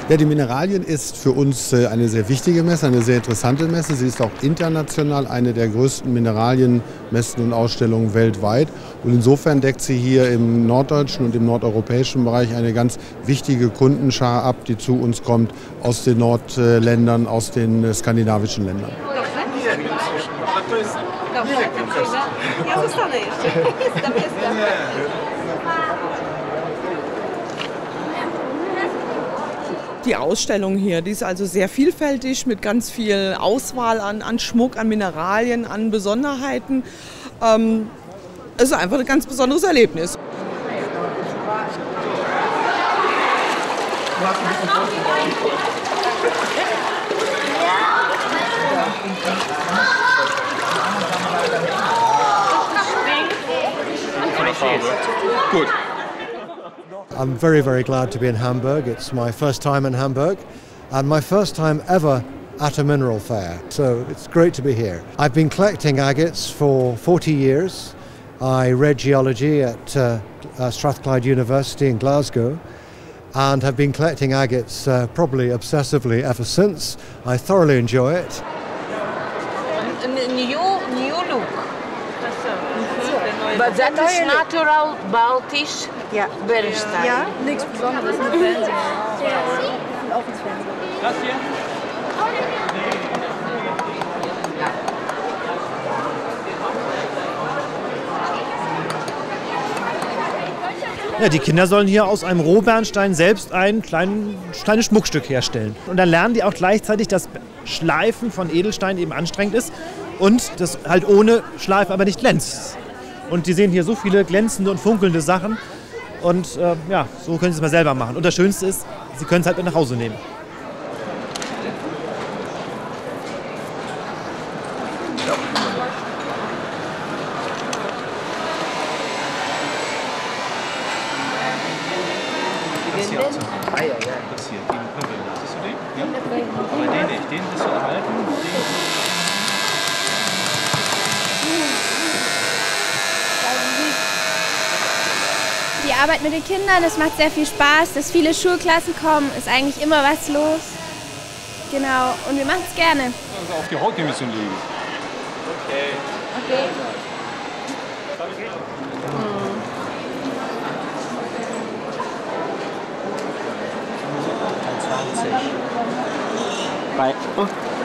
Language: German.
Ja, die Mineralien ist für uns eine sehr wichtige Messe, eine sehr interessante Messe. Sie ist auch international eine der größten Mineralienmessen und Ausstellungen weltweit. Und insofern deckt sie hier im norddeutschen und im nordeuropäischen Bereich eine ganz wichtige Kundenschar ab, die zu uns kommt aus den Nordländern, aus den skandinavischen Ländern. Ja zostanę jeszcze. Jestem. Die Ausstellung hier, die ist also sehr vielfältig mit ganz viel Auswahl an Schmuck, an Mineralien, an Besonderheiten. Es ist einfach ein ganz besonderes Erlebnis. Gut. I'm very, very glad to be in Hamburg. It's my first time in Hamburg and my first time ever at a mineral fair. So it's great to be here. I've been collecting agates for 40 years. I read geology at Strathclyde University in Glasgow and have been collecting agates probably obsessively ever since. I thoroughly enjoy it. New look. But that is natural Baltisch Bernstein. Ja, niks bijzonders, nur Fernsehen. Auch ins Fernsehen. Das hier? Ja, die Kinder sollen hier aus einem Rohbernstein selbst ein kleines Schmuckstück herstellen. Und dann lernen die auch gleichzeitig, dass Schleifen von Edelstein eben anstrengend ist und das halt ohne Schleife aber nicht glänzt. Und die sehen hier so viele glänzende und funkelnde Sachen. Und ja, so können sie es mal selber machen. Und das Schönste ist, sie können es halt mit nach Hause nehmen. Das hier auch so. Das hier, den Pöbel. Siehst du den? Ja? Aber den nicht. Den bist du erhalten. Die Arbeit mit den Kindern, es macht sehr viel Spaß, dass viele Schulklassen kommen, ist eigentlich immer was los. Genau, und wir machen es gerne. Also auf die Haut ein bisschen legen. Okay. Okay. Bei